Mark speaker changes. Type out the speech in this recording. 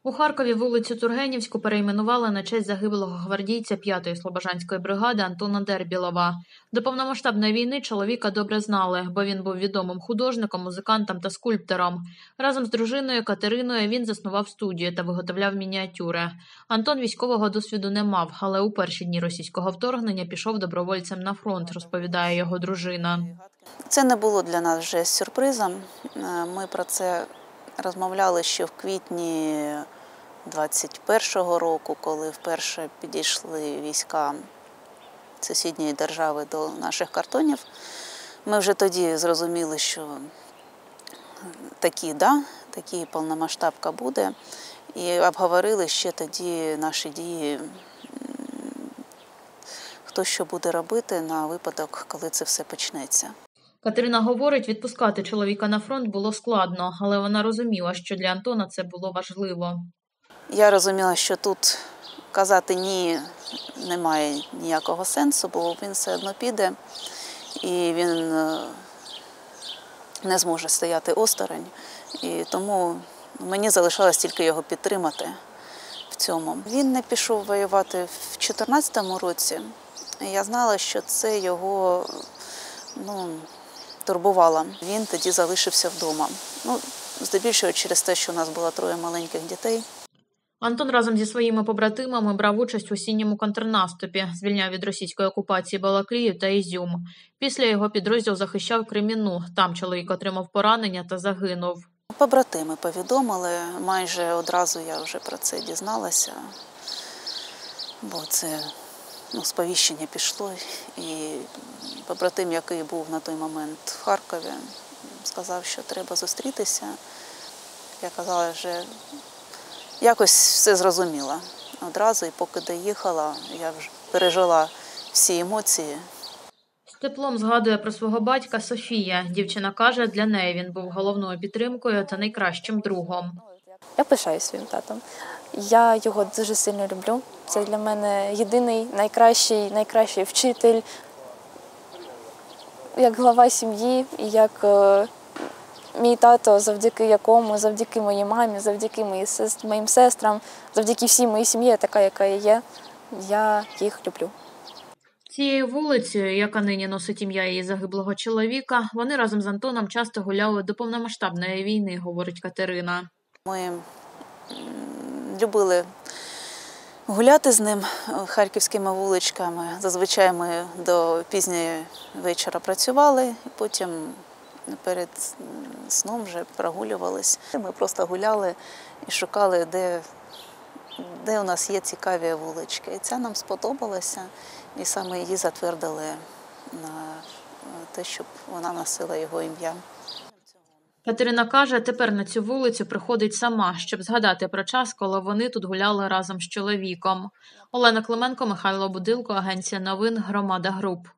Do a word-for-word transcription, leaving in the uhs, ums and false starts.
Speaker 1: У Харкові вулицю Тургенівську перейменували на честь загиблого гвардійця п'ятої Слобожанської бригади Антона Дербілова. До повномасштабної війни чоловіка добре знали, бо він був відомим художником, музикантом та скульптором. Разом з дружиною Катериною він заснував студію та виготовляв мініатюри. Антон військового досвіду не мав, але у перші дні російського вторгнення пішов добровольцем на фронт, розповідає його дружина.
Speaker 2: Це не було для нас вже сюрпризом. Ми про це розмовляли ще в квітні двадцять першого року, коли вперше підійшли війська сусідньої держави до наших картонів. Ми вже тоді зрозуміли, що такі, да, такі повномасштабка буде. І обговорили ще тоді наші дії, хто що буде робити на випадок, коли це все почнеться.
Speaker 1: Катерина говорить, відпускати чоловіка на фронт було складно, але вона розуміла, що для Антона це було важливо.
Speaker 2: Я розуміла, що тут казати «ні» немає ніякого сенсу, бо він все одно піде і він не зможе стояти осторонь. І тому мені залишалось тільки його підтримати в цьому. Він не пішов воювати в дві тисячі чотирнадцятому році. Я знала, що це його ну, турбувало. Він тоді залишився вдома. Ну, здебільшого через те, що у нас було троє маленьких дітей.
Speaker 1: Антон разом зі своїми побратимами брав участь в осінньому контрнаступі, звільняв від російської окупації Балаклію та Ізюм. Після його підрозділ захищав Кремінну. Там чоловік отримав поранення та загинув.
Speaker 2: Побратими повідомили, майже одразу я вже про це дізналася, бо це ну, сповіщення пішло. І побратим, який був на той момент в Харкові, сказав, що треба зустрітися. Я казала, що якось все зрозуміла одразу, і поки доїхала, я вже пережила всі емоції.
Speaker 1: З теплом згадує про свого батька Софія. Дівчина каже, для неї він був головною підтримкою та найкращим другом.
Speaker 3: Я пишаюсь своїм татом. Я його дуже сильно люблю. Це для мене єдиний, найкращий, найкращий вчитель, як глава сім'ї, і як е, мій тато, завдяки якому, завдяки моїй мамі, завдяки моїй сестр, моїм сестрам, завдяки всій моїй сім'ї, така, яка я є, я їх люблю.
Speaker 1: Цією вулицею, яка нині носить ім'я її загиблого чоловіка, вони разом з Антоном часто гуляли до повномасштабної війни, говорить Катерина.
Speaker 2: Ми любили гуляти з ним харківськими вуличками. Зазвичай ми до пізньої вечора працювали, і потім перед сном вже прогулювались. Ми просто гуляли і шукали, де, де у нас є цікаві вулички. І ця нам сподобалася, і саме її затвердили на те, щоб вона носила його ім'я.
Speaker 1: Катерина каже, тепер на цю вулицю приходить сама, щоб згадати про час, коли вони тут гуляли разом з чоловіком. Олена Клименко, Михайло Будилко, Агенція новин «Громада Груп».